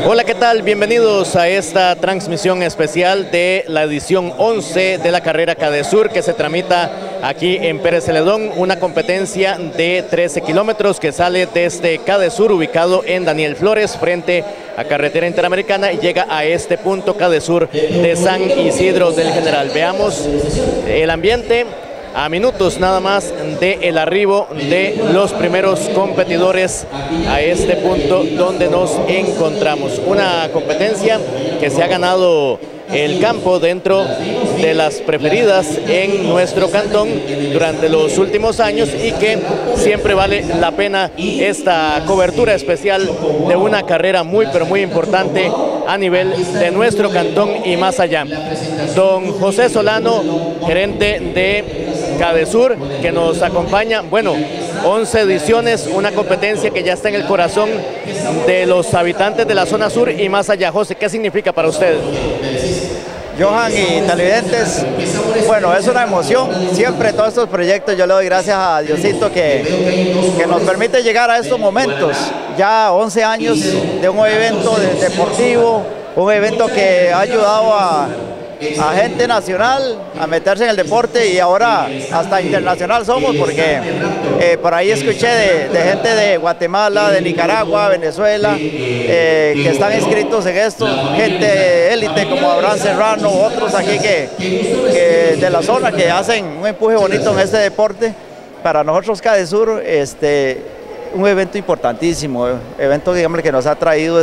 Hola, ¿qué tal? Bienvenidos a esta transmisión especial de la edición 11 de la carrera Cadesur que se tramita aquí en Pérez Celedón, una competencia de 13 kilómetros que sale desde Cadesur, ubicado en Daniel Flores, frente a Carretera Interamericana, y llega a este punto Cadesur de San Isidro del General. Veamos el ambiente a minutos nada más del arribo de los primeros competidores a este punto donde nos encontramos. Una competencia que se ha ganado el campo dentro de las preferidas en nuestro cantón durante los últimos años y que siempre vale la pena esta cobertura especial de una carrera muy pero muy importante a nivel de nuestro cantón y más allá. Don José Solano, gerente de Cadesur, que nos acompaña. Bueno, 11 ediciones, una competencia que ya está en el corazón de los habitantes de la zona sur y más allá. José, ¿qué significa para usted? Johan y televidentes, bueno, es una emoción. Siempre todos estos proyectos yo le doy gracias a Diosito que nos permite llegar a estos momentos. Ya 11 años de un evento deportivo, un evento que ha ayudado a gente nacional a meterse en el deporte y ahora hasta internacional somos, porque por ahí escuché de gente de Guatemala, de Nicaragua, Venezuela, que están inscritos en esto, gente élite como Abraham Serrano, otros aquí que de la zona que hacen un empuje bonito en este deporte. Para nosotros Cadesur, un evento importantísimo, evento digamos que nos ha traído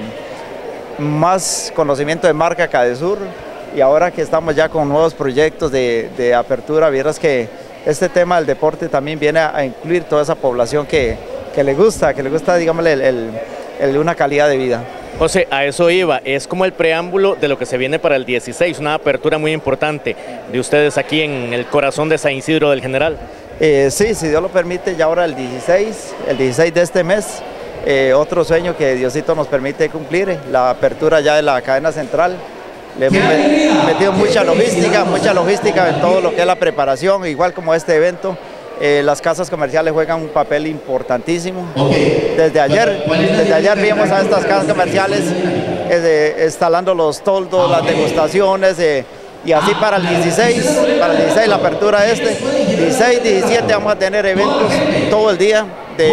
más conocimiento de marca Cadesur. Y ahora que estamos ya con nuevos proyectos de apertura, vieras que este tema del deporte también viene a incluir toda esa población que le gusta, digamos, una calidad de vida. José, a eso iba, es como el preámbulo de lo que se viene para el 16, una apertura muy importante de ustedes aquí en el corazón de San Isidro del General. Sí, si Dios lo permite, ya ahora el 16 de este mes, otro sueño que Diosito nos permite cumplir, la apertura ya de la cadena central. Le hemos metido mucha logística en todo lo que es la preparación, igual como este evento. Las casas comerciales juegan un papel importantísimo. Desde ayer vimos a estas casas comerciales instalando los toldos, las degustaciones, y así para el 16 la apertura 16, 17 vamos a tener eventos todo el día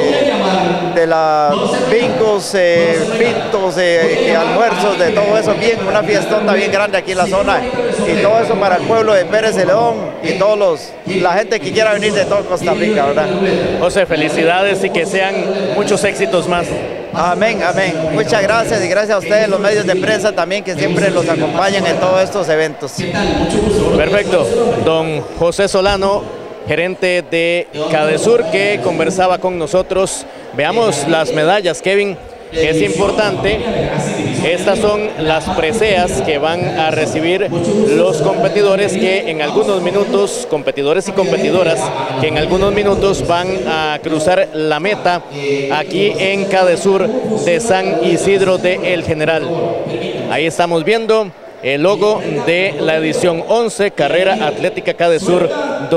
de las bingos, pintos, almuerzos, de todo eso, bien, una fiestota bien grande aquí en la zona, y todo eso para el pueblo de Pérez Celedón y la gente que quiera venir de todo Costa Rica, ¿verdad? José, felicidades y que sean muchos éxitos más. Amén, amén. Muchas gracias y gracias a ustedes, los medios de prensa también, que siempre los acompañan en todos estos eventos. Perfecto. Don José Solano, gerente de Cadesur, que conversaba con nosotros. Veamos las medallas, Kevin, que es importante. Estas son las preseas que van a recibir los competidores que en algunos minutos, competidores y competidoras, que en algunos minutos van a cruzar la meta aquí en Cadesur de San Isidro del General. Ahí estamos viendo el logo de la edición 11, Carrera Atlética Cadesur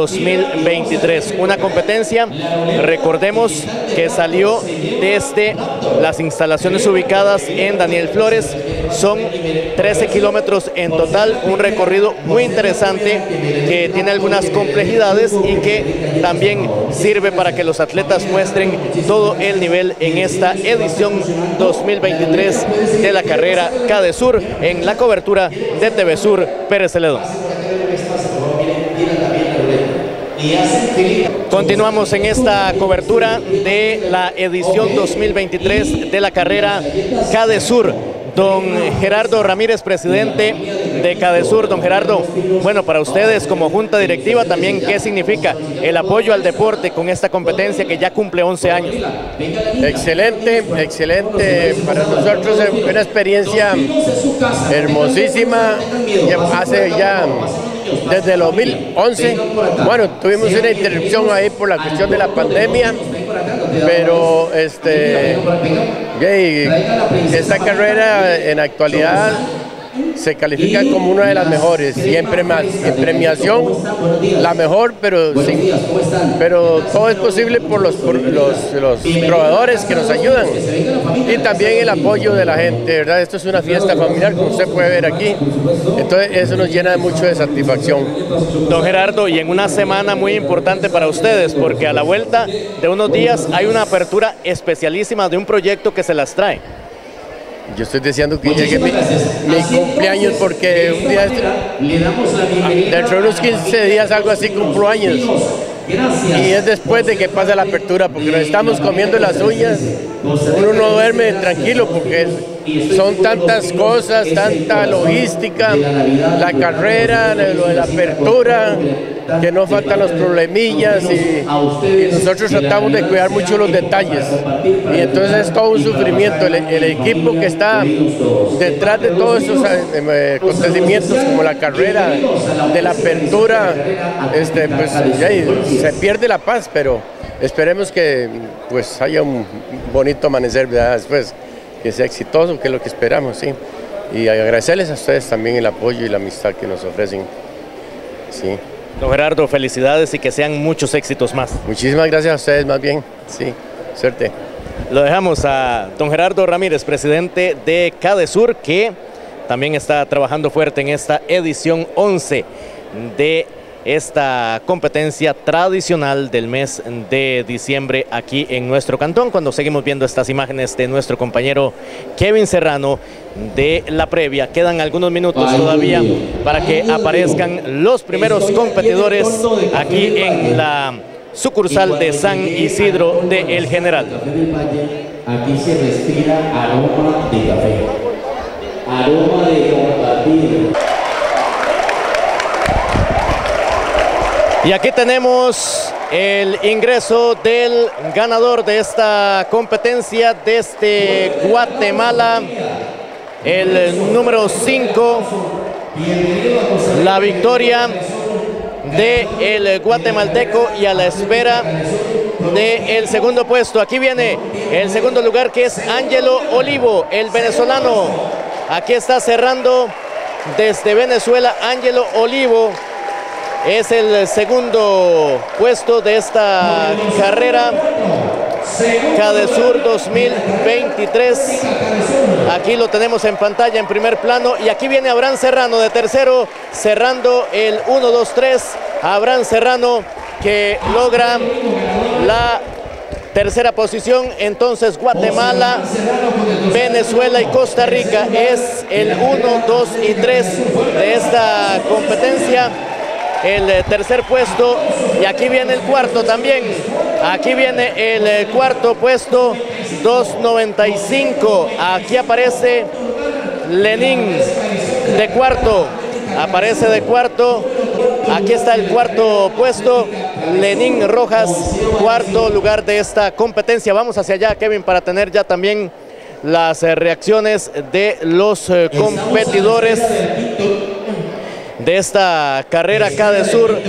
2023. Una competencia, recordemos, que salió desde las instalaciones ubicadas en Daniel Flores. Son 13 kilómetros en total, un recorrido muy interesante que tiene algunas complejidades y que también sirve para que los atletas muestren todo el nivel en esta edición 2023 de la carrera Cadesur en la cobertura de TV Sur Pérez Celedón. Continuamos en esta cobertura de la edición 2023 de la carrera Cadesur. Don Gerardo Ramírez, presidente de Cadesur. Don Gerardo, bueno, para ustedes como junta directiva también, ¿qué significa el apoyo al deporte con esta competencia que ya cumple 11 años? Excelente, excelente. Para nosotros es una experiencia hermosísima. Hace ya desde el 2011, bueno, tuvimos una interrupción ahí por la cuestión de la pandemia, pero esta carrera en la actualidad se califica como una de las mejores y en premiación la mejor, pero todo es posible por los proveedores que nos ayudan y también el apoyo de la gente, ¿verdad? Esto es una fiesta familiar, como usted puede ver aquí, entonces eso nos llena mucho de satisfacción. Don Gerardo, y en una semana muy importante para ustedes, porque a la vuelta de unos días hay una apertura especialísima de un proyecto que se las trae. Yo estoy deseando que llegue mi cumpleaños porque un día, dentro de unos 15 días, algo así, cumplo años. Y es después de que pasa la apertura, porque nos estamos comiendo las uñas. Uno no duerme tranquilo porque son tantas cosas, tanta logística, la carrera, lo de la apertura, que no faltan los problemillas y nosotros tratamos de cuidar mucho los detalles. Y entonces es todo un sufrimiento. El equipo que está detrás de todos esos acontecimientos, como la carrera, de la apertura, pues se pierde la paz, pero esperemos que pues haya un bonito amanecer, ¿verdad? Después, que sea exitoso, que es lo que esperamos, sí. Y agradecerles a ustedes también el apoyo y la amistad que nos ofrecen, sí. Don Gerardo, felicidades y que sean muchos éxitos más. Muchísimas gracias a ustedes, más bien, sí, suerte. Lo dejamos a don Gerardo Ramírez, presidente de CADESUR, que también está trabajando fuerte en esta edición 11 de esta competencia tradicional del mes de diciembre aquí en nuestro cantón, cuando seguimos viendo estas imágenes de nuestro compañero Kevin Serrano de la previa. Quedan algunos minutos todavía para que aparezcan los primeros competidores aquí en la sucursal de San Isidro de El General. Aquí se respira aroma de café, aroma de compartir. Y aquí tenemos el ingreso del ganador de esta competencia desde Guatemala, el número 5, la victoria del guatemalteco y a la espera del segundo puesto. Aquí viene el segundo lugar, que es Ángelo Olivo, el venezolano. Aquí está cerrando desde Venezuela Ángelo Olivo. Es el segundo puesto de esta carrera CADESUR 2023. Aquí lo tenemos en pantalla en primer plano. Y aquí viene Abraham Serrano de tercero, cerrando el 1-2-3. Abraham Serrano, que logra la tercera posición. Entonces Guatemala, Venezuela y Costa Rica es el 1, 2 y 3 de esta competencia. El tercer puesto, y aquí viene el cuarto también. Aquí viene el cuarto puesto, 2.95. Aquí aparece Lenín de cuarto. Aparece de cuarto. Aquí está el cuarto puesto, Lenín Rojas, cuarto lugar de esta competencia. Vamos hacia allá, Kevin, para tener ya también las reacciones de los competidores de esta carrera CADESUR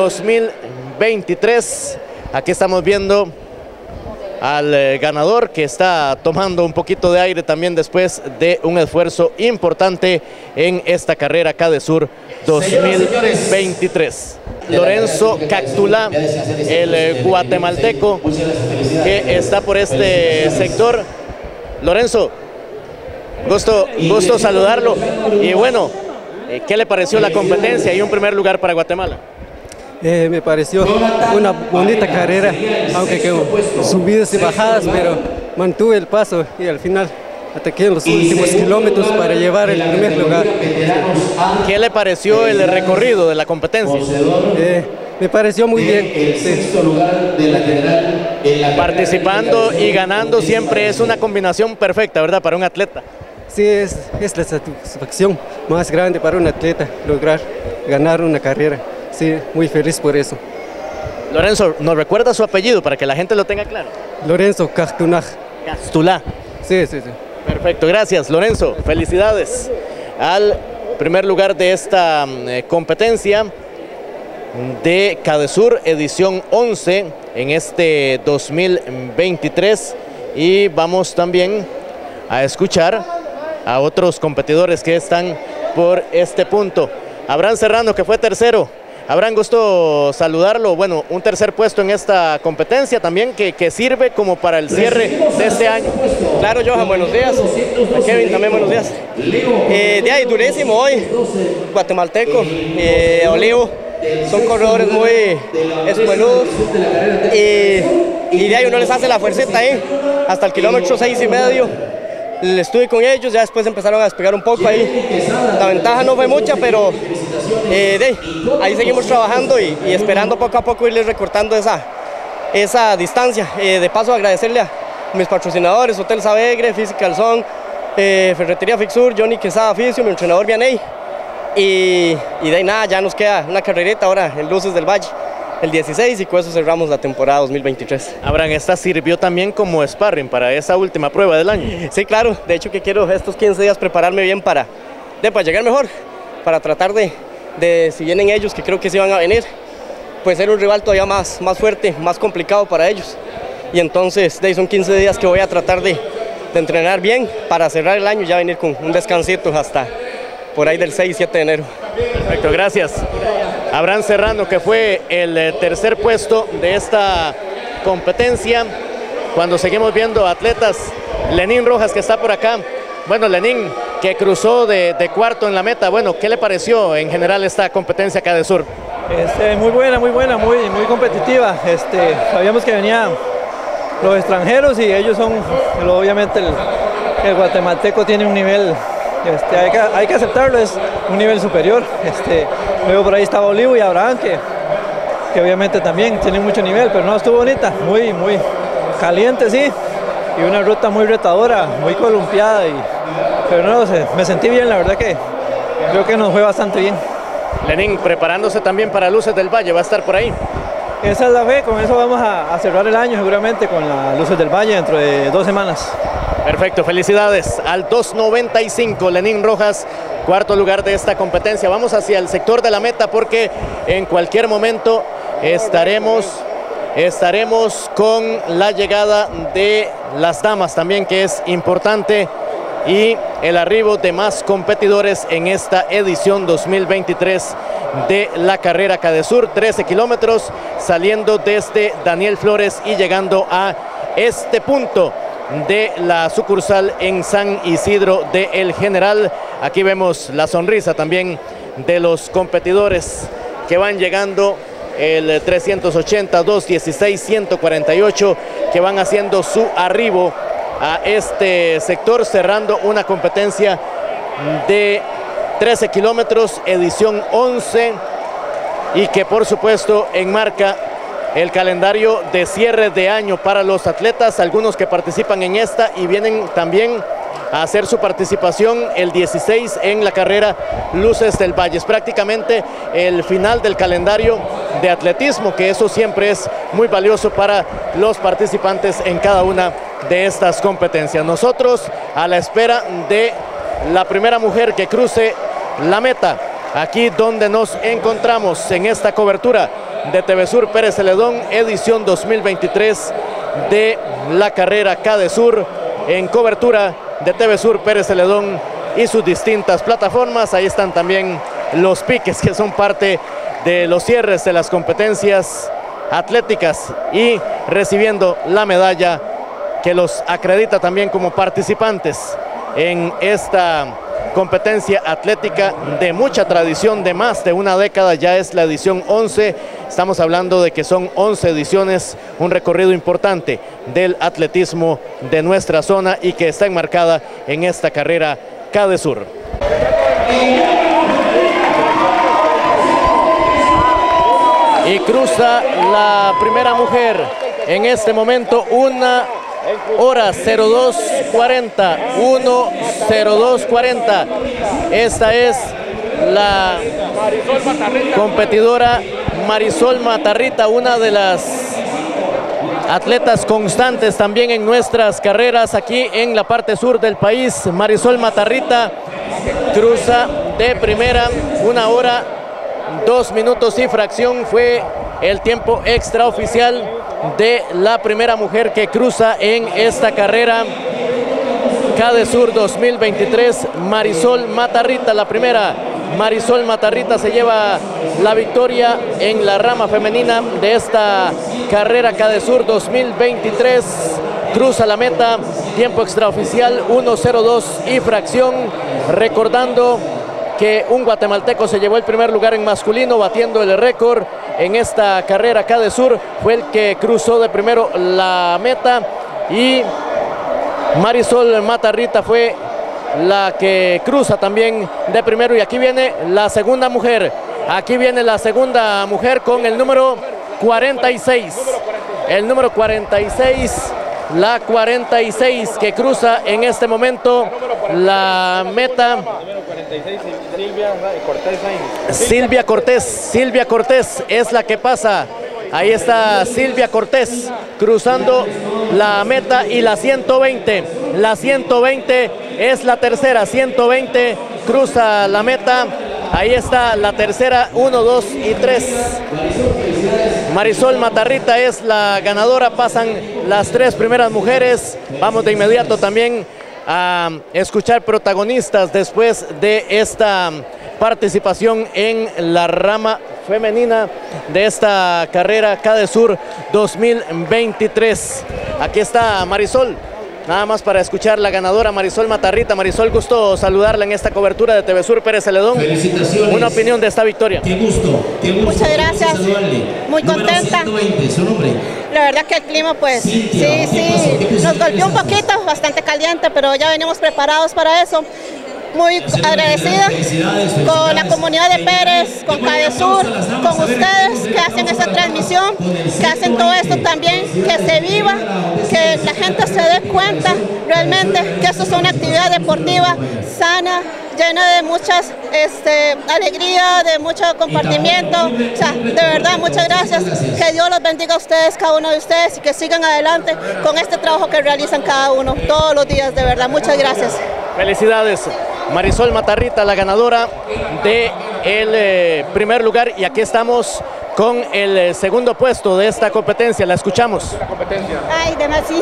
2023. Aquí estamos viendo al ganador, que está tomando un poquito de aire también después de un esfuerzo importante en esta carrera CADESUR 2023. Lorenzo Cactulá, el guatemalteco, que está por este sector. Lorenzo, gusto saludarlo. Y bueno, ¿qué le pareció la competencia y un primer lugar para Guatemala? Me pareció una bonita carrera, aunque con subidas y bajadas, pero mantuve el paso y al final ataqué en los últimos kilómetros para llevar el primer lugar. ¿Qué le pareció el recorrido de la competencia? Me pareció muy bien. Sí. Participando y ganando siempre es una combinación perfecta, ¿verdad? Para un atleta. Sí, es la satisfacción más grande para un atleta, lograr ganar una carrera. Sí, muy feliz por eso. Lorenzo, ¿nos recuerda su apellido para que la gente lo tenga claro? Lorenzo Cactulá. Cactulá. Sí. Perfecto, gracias Lorenzo. Felicidades al primer lugar de esta competencia de CADESUR edición 11 en este 2023. Y vamos también a escuchar a otros competidores que están por este punto. Abraham Serrano, que fue tercero. Abraham, gusto saludarlo. Bueno, un tercer puesto en esta competencia también que sirve como para el cierre de este año. Claro, Johan, buenos días. A Kevin también buenos días. De ahí, durísimo hoy. Guatemalteco, Olivo. Son corredores muy espueludos. Y de ahí uno les hace la fuercita ahí. Hasta el kilómetro 6,5. Estuve con ellos, ya después empezaron a despegar un poco ahí. La ventaja no fue mucha, pero ahí seguimos trabajando y esperando poco a poco irles recortando esa distancia. De paso, agradecerle a mis patrocinadores, Hotel Savegre, Physical Zone, Ferretería Fixur, Johnny Quesada Oficio, mi entrenador Vianey. Y de ahí nada, ya nos queda una carrerita ahora en Luces del Valle, el 16, y con eso cerramos la temporada 2023. Abraham, esta sirvió también como sparring para esa última prueba del año. Sí, claro, de hecho que quiero estos 15 días prepararme bien para llegar mejor, para tratar de si vienen ellos, que creo que sí van a venir, pues ser un rival todavía más fuerte, más complicado para ellos. Y entonces son 15 días que voy a tratar de entrenar bien para cerrar el año y ya venir con un descansito hasta por ahí del 6-7 de enero. Perfecto, gracias. Abraham Serrano, que fue el tercer puesto de esta competencia. Cuando seguimos viendo atletas, Lenín Rojas, que está por acá. Bueno, Lenín, que cruzó de cuarto en la meta. Bueno, ¿qué le pareció en general esta competencia Cadesur? Muy buena, muy competitiva. Sabíamos que venían los extranjeros y ellos son, obviamente el guatemalteco tiene un nivel, hay que aceptarlo, es un nivel superior. Luego por ahí estaba Olivo y Abraham, que obviamente también tienen mucho nivel, pero no, estuvo bonita, muy caliente, sí, y una ruta muy retadora, muy columpiada, pero no sé, me sentí bien, la verdad que creo que nos fue bastante bien. Lenín, preparándose también para Luces del Valle, va a estar por ahí. Esa es la fe, con eso vamos a cerrar el año seguramente con las Luces del Valle dentro de 2 semanas. Perfecto, felicidades al 2.95, Lenín Rojas, cuarto lugar de esta competencia. Vamos hacia el sector de la meta porque en cualquier momento estaremos con la llegada de las damas también, que es importante, y el arribo de más competidores en esta edición 2023 de la carrera Cadesur, 13 kilómetros, saliendo desde Daniel Flores y llegando a este punto de la sucursal en San Isidro de El General. Aquí vemos la sonrisa también de los competidores que van llegando, el 380, 216, 148, que van haciendo su arribo a este sector, cerrando una competencia de 13 kilómetros, edición 11, y que por supuesto enmarca el calendario de cierre de año para los atletas, algunos que participan en esta y vienen también a hacer su participación el 16 en la carrera Luces del Valle. Es prácticamente el final del calendario de atletismo, que eso siempre es muy valioso para los participantes en cada una de estas competencias. Nosotros a la espera de la primera mujer que cruce la meta, aquí donde nos encontramos en esta cobertura de TV Sur Pérez Celedón, edición 2023 de la carrera Cadesur, en cobertura de TV Sur Pérez Celedón y sus distintas plataformas. Ahí están también los piques, que son parte de los cierres de las competencias atléticas, y recibiendo la medalla que los acredita también como participantes en esta competencia atlética de mucha tradición, de más de una década. Ya es la edición 11, estamos hablando de que son 11 ediciones, un recorrido importante del atletismo de nuestra zona y que está enmarcada en esta carrera Cadesur. Y cruza la primera mujer en este momento, 1:02:40, 1:02:40. Esta es la competidora Marisol Matarrita, una de las atletas constantes también en nuestras carreras aquí en la parte sur del país. Marisol Matarrita cruza de primera, 1 hora, 2 minutos y fracción. Fue el tiempo extraoficial de la primera mujer que cruza en esta carrera. Cadesur 2023, Marisol Matarrita, la primera. Marisol Matarrita se lleva la victoria en la rama femenina de esta carrera Cadesur 2023. Cruza la meta, tiempo extraoficial 1:02 y fracción. Recordando que un guatemalteco se llevó el primer lugar en masculino, batiendo el récord en esta carrera Cadesur. Fue el que cruzó de primero la meta y Marisol Matarrita fue la que cruza también de primero. Y aquí viene la segunda mujer. Aquí viene la segunda mujer con el número 46. El número 46. La 46 que cruza en este momento la meta. Silvia Cortés es la que pasa. Ahí está Silvia Cortés cruzando la meta y la 120. La 120 es la tercera. 120 cruza la meta. Ahí está la tercera, 1, 2 y 3. Marisol Matarrita es la ganadora. Pasan las tres primeras mujeres. Vamos de inmediato también a escuchar protagonistas después de esta participación en la rama femenina de esta carrera Cadesur 2023. Aquí está Marisol, nada más para escuchar la ganadora Marisol Matarrita. Marisol, gusto saludarla en esta cobertura de TV Sur Pérez Celedón. Felicitaciones. Una opinión de esta victoria. Qué gusto. Muchas gracias. Muy contenta. 120, su nombre. La verdad que el clima pues sí, nos golpeó un poquito, bastante caliente, pero ya venimos preparados para eso. Muy agradecida con la comunidad de Pérez, con Cadesur, con ustedes que hacen esa transmisión, que hacen todo esto también, que se viva, que la gente se dé cuenta realmente que esto es una actividad deportiva sana, llena de muchas alegría, de mucho compartimiento. O sea, de verdad, muchas gracias. Que Dios los bendiga a ustedes, cada uno de ustedes, y que sigan adelante con este trabajo que realizan cada uno, todos los días, de verdad. Muchas gracias. Felicidades. Marisol Matarrita, la ganadora del primer lugar, y aquí estamos con el segundo puesto de esta competencia. La escuchamos. Ay,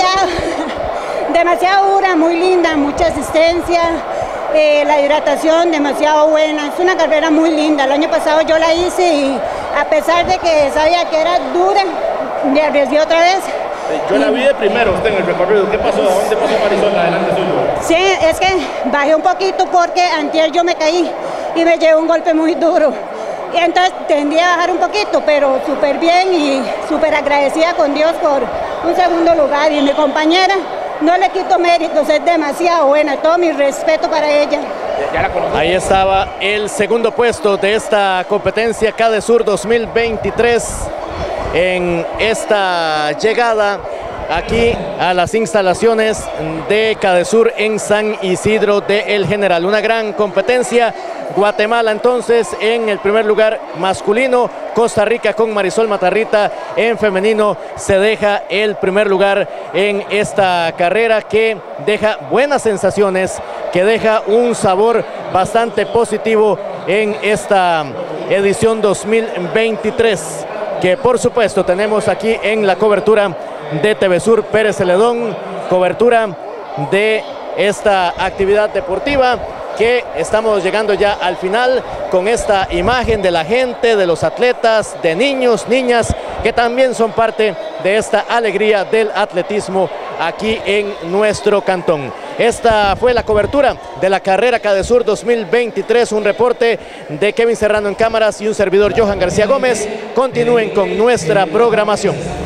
demasiado dura, muy linda, mucha asistencia, la hidratación demasiado buena. Es una carrera muy linda. El año pasado yo la hice y a pesar de que sabía que era dura, me arriesgué otra vez. Yo la vi de primero usted en el recorrido. ¿Qué pasó? ¿A dónde pasó Marisol adelante suyo? Sí, es que bajé un poquito porque antier yo me caí y me llevé un golpe muy duro. Y entonces tendí a bajar un poquito, pero súper bien y súper agradecida con Dios por un segundo lugar. Y mi compañera, no le quito méritos, es demasiado buena. Todo mi respeto para ella. Ahí estaba el segundo puesto de esta competencia Cadesur 2023. En esta llegada aquí a las instalaciones de Cadesur en San Isidro de El General. Una gran competencia. Guatemala entonces en el primer lugar masculino, Costa Rica con Marisol Matarrita en femenino se deja el primer lugar en esta carrera que deja buenas sensaciones, que deja un sabor bastante positivo en esta edición 2023. Que por supuesto tenemos aquí en la cobertura de TV Sur Pérez Celedón, cobertura de esta actividad deportiva que estamos llegando ya al final con esta imagen de la gente, de los atletas, de niños, niñas, que también son parte de esta alegría del atletismo aquí en nuestro cantón. Esta fue la cobertura de la carrera Cadesur 2023, un reporte de Kevin Serrano en cámaras y un servidor Johan García Gómez. Continúen con nuestra programación.